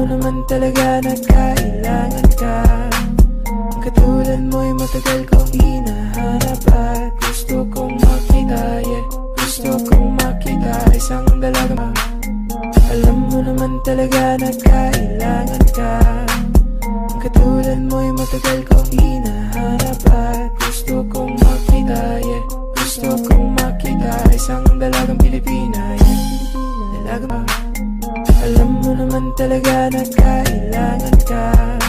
naman talaga na kailangan ka. Katulad mo'y matagal kong hinahanap at gusto kong makita, yeah. Gusto kong makita isang dalagang. Alam mo naman talaga na kailangan ka. Katulad mo'y matagal kong hinahanap at gusto kong makita, yeah. Gusto kong makita isang dalagang Pilipina, yeah. Dalagang. Alam mo naman talaga na kailangan ka.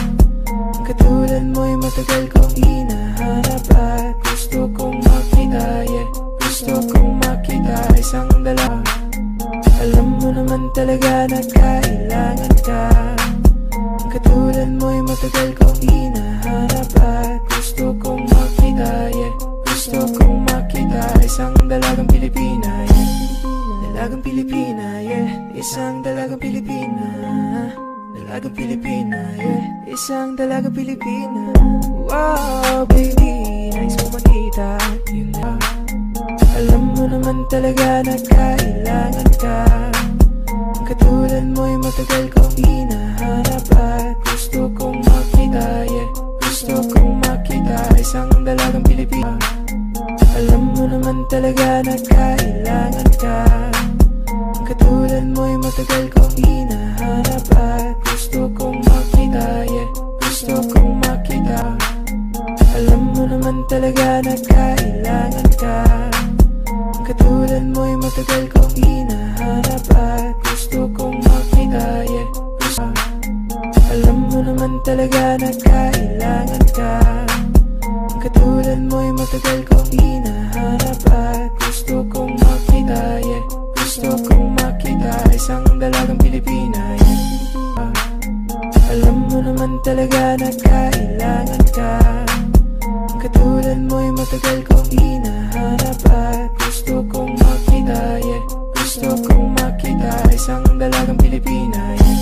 Katulad mo'y matagal kong hinahanap at gusto kong makita, yeah. Gusto kong makita isang dalagang. Alam mo naman talaga na kailangan ka. Katulad mo'y matagal kong hinahanap at gusto kong makita, yeah. Gusto kong makita isang dalagang Pilipina, yeah. Dalagang Pilipina, yeah. Isang dalagang Pilipina. Dalagang Pilipina, yeah. Isang dalagang Pilipina. Wow, baby, nice mo makita. Yun na. Alam mo naman talaga na kailangan ka. Katulad mo'y matagal kong hinahanap at gusto kong makita, yeah. Gusto kong makita isang dalagang Pilipina. Alam mo naman talaga na kailangan ka. Katulad mo'y matagal kong hinahanap at gusto kong makita, yeah. Gusto kong makita. Alam mo naman talaga na kailangan ka. Katulad mo'y matagal kong hinahanap at gusto kong makita, yeah. Gusto. Alam mo naman talaga na kailangan ka. Katulad mo'y matagal kong hinahanap at gusto kong makita, yeah. Gusto kong makita isang dalagang Pilipina, yeah. Alam mo naman talaga na kailangan ka. Katulad mo'y matagal kong hinahanap at gusto kong makita, yeah. Gusto kong makita isang dalagang Pilipina, yeah.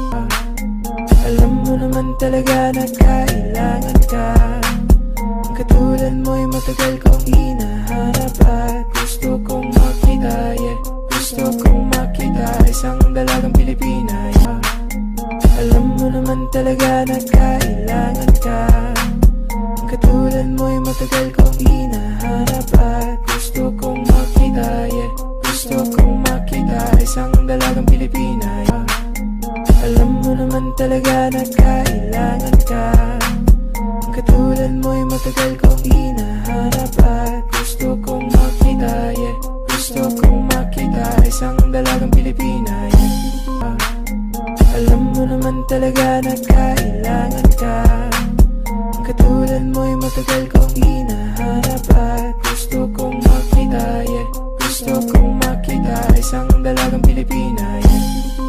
Alam mo naman talaga na kailangan ka. Katulad mo'y matagal kong hinahanap at gusto kong makita, yeah. Gusto kong makita isang dalagang Pilipina, yeah. Alam mo naman talaga na kailangan ka. Katulad mo'y matagal kong hinahanap at gusto kong makita, yeah. Gusto kong makita isang dalagang Pilipina, yeah. Alam mo naman talaga na kailangan ka. Katulad mo'y matagal kong hinahanap at gusto kong makita, yeah. Gusto kong makita isang dalagang Pilipina, yeah. Alam mo naman talaga na kailangan ka. Katulad mo'y matagal kong hinahanap at gusto kong makita, yeah. Gusto kong makita isang dalagang Pilipina, yeah.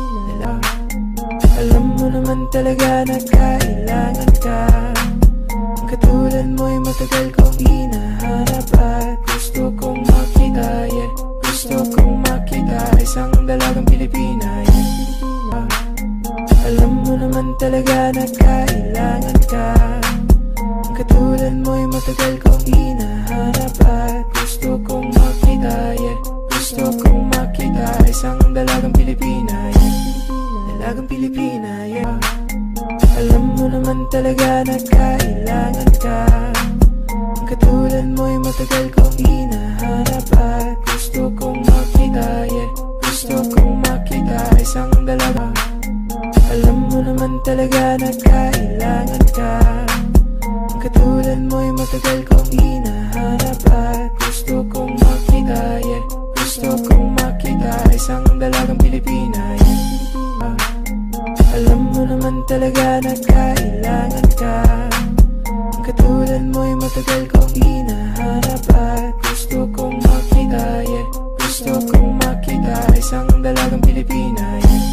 Alam mo naman talaga na kailangan ka. Katulad mo'y matagal kong hinahanap at gusto kong makita, yeah. Gusto kong makita isang dalagang Pilipina, yeah. Alam mo naman talaga na kailangan ka. Katulad mo'y matagal kong hinahanap at gusto kong makita, yeah. Gusto kong makita isang dalagang Pilipina, yeah. Dalagang Pilipina, yeah. Alam mo naman talaga na kailangan ka. Katulad mo'y matagal kong hinahanap at gusto kong makita, yeah. Gusto kong makita isang dalagang. Alam mo naman talaga na kailangan ka. Katulad mo'y matagal kong hinahanap at gusto kong makita, yeah. Gusto kong makita isang dalagang Pilipina, yeah. Alam mo naman talaga na kailangan ka. Katulad mo'y matagal kong hinahanap at gusto kong makita, yeah. Gusto kong makita isang dalagang Pilipina, yeah.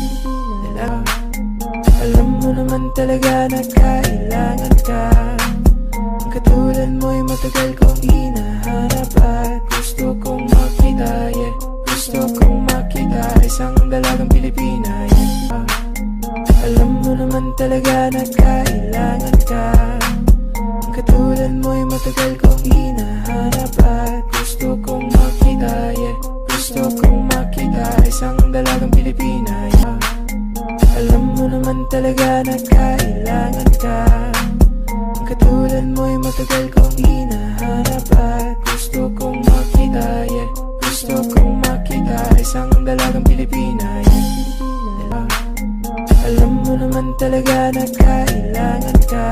Alam mo naman talaga na kailangan ka. Katulad mo'y matagal kong hinahanap at gusto kong makita, yeah. Gusto kong makita isang dalagang Pilipina, yeah. Alam mo naman talaga na kailangan ka. Katulad mo'y matagal kong hinahanap at gusto kong makita, yeah. Gusto kong makita isang dalagang Pilipina, yeah. Alam mo naman naman talaga na kailangan ka. Katulad mo'y matagal kong hinahanap at gusto kong makita, yeah. Gusto kong makita isang dalagang Pilipina, yeah. Alam mo naman talaga na kailangan ka.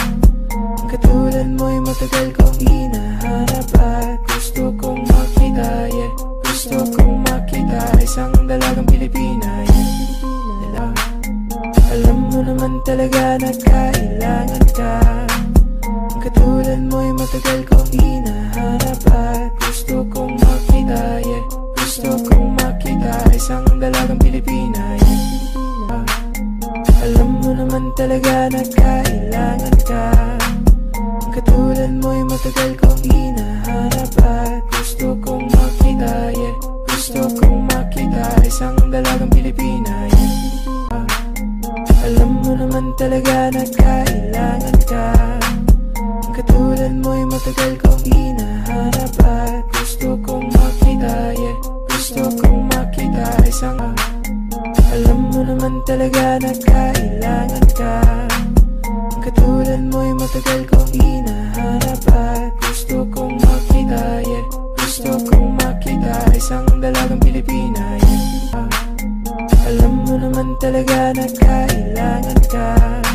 Katulad mo'y matagal kong hinahanap at gusto kong makita, yeah. Gusto kong makita isang dalagang Pilipina, yeah. Alam mo naman talaga na kailangan ka. Katulad mo'y matagal kong hinahanap at gusto kong makita, yeah. Gusto kong makita isang dalagang Pilipina, yeah. Alam mo naman talaga na kailangan ka. Katulad mo'y matagal kong hinahanap at gusto kong makita, yeah. Gusto kong makita isang dalagang Pilipina, yeah. Alam mo naman talaga na kailangan ka. Katulad mo'y matagal kong hinahanap at gusto kong makita, yeah. Gusto kong makita isang Alam mo naman talaga na kailangan ka. Katulad mo'y matagal kong hinahanap at gusto kong makita, yeah. Gusto kong makita isang dalagang Pilipina, yeah. Alam mo naman talaga na kailangan ka.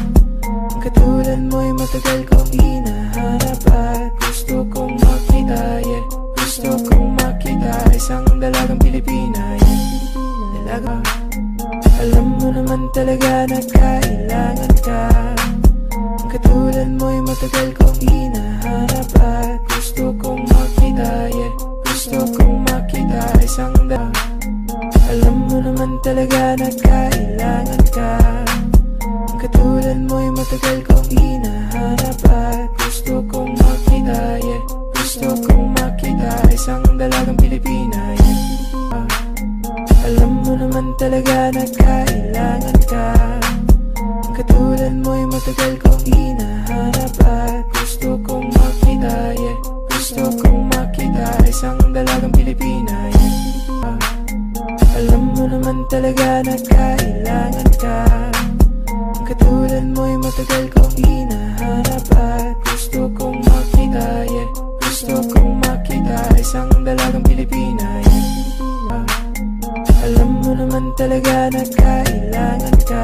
Katulad mo'y matagal kong hinahanap at gusto kong makita, yeah. Gusto kong makita isang dalagang Pilipina, yeah. Alam mo naman talaga na kailangan ka. Katulad mo'y matagal kong hinahanap at gusto kong makita, yeah. Gusto kong makita isang Alam mo naman talaga na kailangan ka. Katulad mo'y matagal kong hinahanap at gusto kong makita, yeah. Gusto kong makita isang dalagang Pilipina, yeah. Alam mo naman talaga na kailangan ka. Katulad mo'y matagal kong hinahanap at gusto kong makita, yeah. Gusto kong makita isang dalagang Pilipina, yeah. Alam mo naman talaga na kailangan ka. Katulad mo'y matagal kong hinahanap at gusto kong makita, yeah. Gusto kong makita isang dalagang Pilipina, yeah. Alam mo naman talaga na kailangan ka.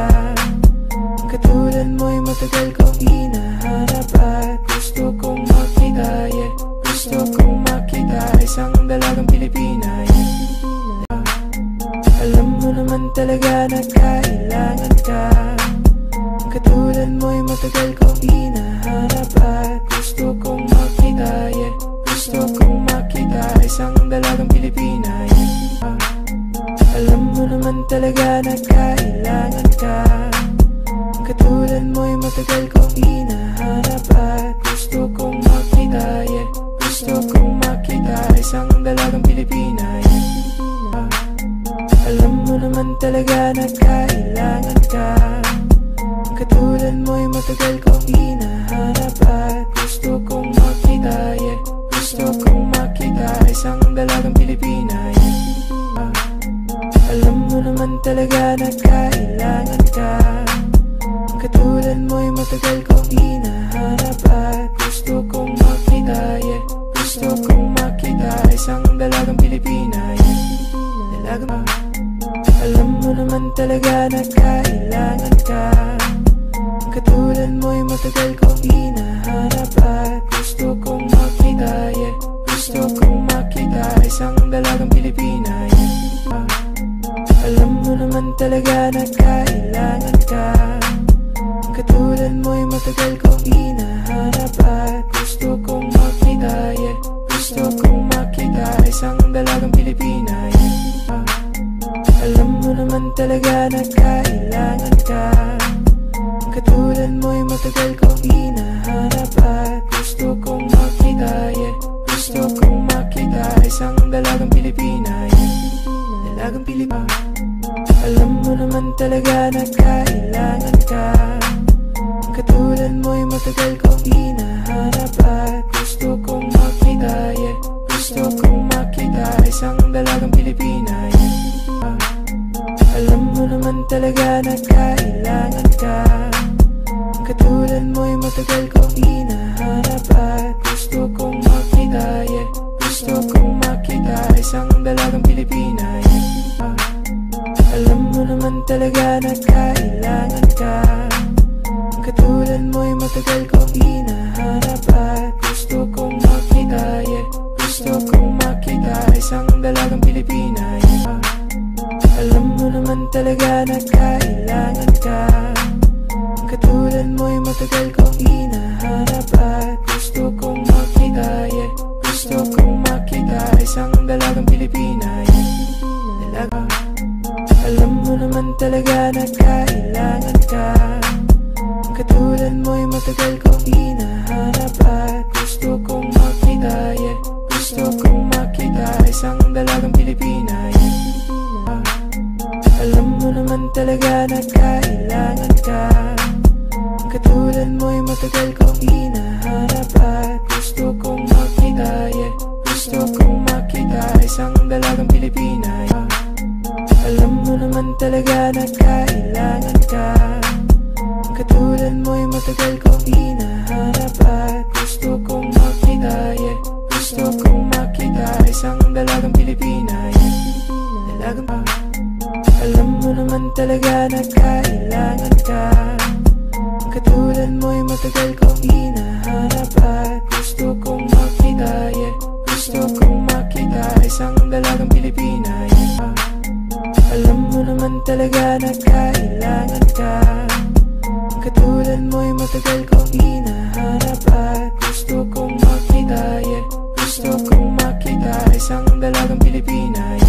Katulad mo'y matagal kong hinahanap at gusto kong makita, yeah. Gusto kong makita isang dalagang Pilipina, yeah. Alam mo naman talaga na kailangan ka. Katulad mo'y matagal kong hinahanap at gusto kong makita, yeah. Gusto kong makita isang dalagang Pilipina, yeah. Alam mo naman talaga na kailangan ka. Katulad mo'y matagal kong hinahanap at gusto kong makita, yeah. Gusto kong makita isang dalagang Pilipina, yeah. Alam mo naman talaga na kailangan ka. Katulad mo'y matagal kong hinahanap at gusto kong makita, yeah. Gusto kong makita isang dalagang Pilipina, yeah. Alam mo naman talaga na kailangan ka. Katulad mo'y matagal kong hinahanap at gusto kong makita, yeah. Gusto kong makita isang dalagang Pilipina, yeah. Alam mo naman talaga na kailangan ka. Katulad mo'y matagal kong hinahanap at gusto kong makita, yeah. Gusto kong makita isang dalagang Pilipina, yeah. Alam mo naman talaga na kailangan ka. Katulad mo'y matagal kong hinahanap at gusto kong makita, yeah. Gusto kong makita isang dalagang Pilipina, yeah. Alam mo naman talaga na kailangan ka. Katulad mo'y matagal kong hinahanap at gusto kong makita, yeah. Gusto kong makita isang dalagang Pilipina, yeah. Dalagang Pilipina. Alam mo naman talaga na kailangan ka. Katulad mo'y matagal kong hinahanap at gusto kong makita, yeah. Gusto kong makita isang dalagang Pilipina, yeah. Alam mo naman talaga na kailangan ka. Ang katulad mo'y matagal kong hinahanap at gusto kong makita, yeah. Gusto kong makita isang dalagang Pilipina, yeah. Alam mo naman talaga na kailangan ka. Ang katulad mo'y matagal kong hinahanap at gusto kong makita, yeah. Gusto kong makita isang dalagang Pilipina, yeah. Alam mo naman talaga na kailangan ka. Ang katulad mo'y matagal kong hinahanap at gusto kong makita, yeah. Gusto kong makita isang dalagang Pilipina, yeah. Dalaga. Alam mo naman talaga na kailangan ka. Ang katulad mo'y matagal kong hinahanap at gusto kong makita, yeah. Gusto kong makita isang dalagang Pilipina, yeah. Alam mo naman talaga na kailangan ka. Ang katulad mo'y matagal kong hinahanap at gusto kong makita, yeah. Gusto kong makita isang dalagang Pilipina, yeah. Alam mo naman talaga na kailangan ka. Ang katulad mo'y matagal kong hinahanap at gusto kong makita, yeah. Gusto kong makita isang dalagang Pilipina, yeah. Dalagang pa. Alam mo naman talaga na kailangan ka. Ang katulad mo'y matagal kong hinahanap at gusto kong makita, yeah. Gusto kong makita isang dalagang Pilipina, yeah. Alam mo naman talaga na kailangan ka. Ang katulad mo'y matagal kong hinahanap at gusto kong makita, yeah. Gusto kong makita isang dalagang Pilipina, yeah.